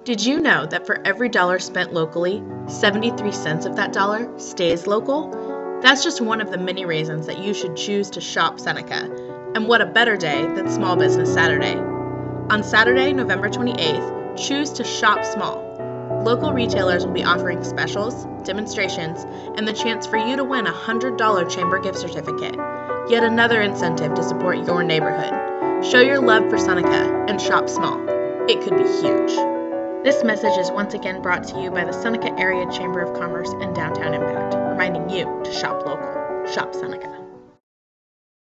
Did you know that for every dollar spent locally, 73 cents of that dollar stays local? That's just one of the many reasons that you should choose to shop Seneca. And what a better day than Small Business Saturday. On Saturday, November 28th, choose to shop small. Local retailers will be offering specials, demonstrations, and the chance for you to win a $100 Chamber gift certificate. Yet another incentive to support your neighborhood. Show your love for Seneca and shop small. It could be huge. This message is once again brought to you by the Seneca Area Chamber of Commerce and Downtown Impact, reminding you to shop local. Shop Seneca.